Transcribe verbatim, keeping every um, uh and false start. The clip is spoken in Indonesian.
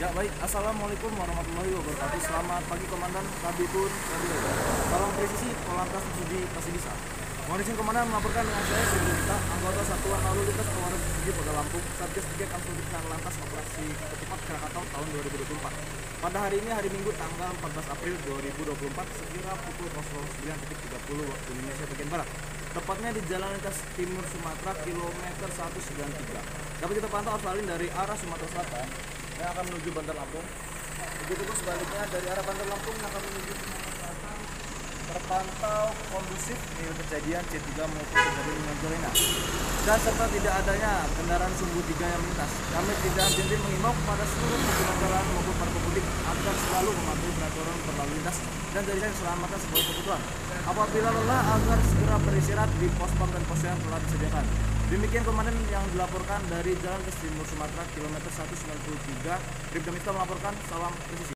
Ya baik, Assalamualaikum warahmatullahi wabarakatuh. Selamat pagi Komandan Kabitun Radio. Salam presisi Polantas Sudi Pasidisa. Mohon izin Komandan melaporkan dengan saya Sudita, anggota Satuan Lalu Lintas Polres Sudi Polda Lampung, Satgas tiga Kamsudit Lantas Operasi Ketupat Krakatau tahun dua ribu dua puluh empat. Pada hari ini hari Minggu tanggal empat belas April dua ribu dua puluh empat sekira pukul sembilan tiga puluh waktu Indonesia bagian barat. Tepatnya di Jalan Lintas Timur Sumatera kilometer seratus sembilan puluh tiga. Dapat kita pantau arus lalu lintas dari arah Sumatera Selatan yang akan menuju Bandar Lampung. Begitu pun sebaliknya dari arah Bandar Lampung yang akan menuju Sumatera Selatan terpantau kondusif di kejadian C tiga maupun kejadian dengan Jolena. Dan serta tidak adanya kendaraan sumbu tiga yang melintas. Kami tidak henti mengimbau kepada seluruh pengguna jalan maupun para pemudik agar selalu mematuhi peraturan berlalu lintas dan jadikan keselamatan sebagai kebutuhan. Apabila lelah agar segera beristirahat di pos pom dan pos yang telah disediakan. Demikian komandan yang dilaporkan dari Jalan Lintas Timur Sumatera kilometer seratus sembilan puluh tiga. Bribda Miftah melaporkan, salam presisi.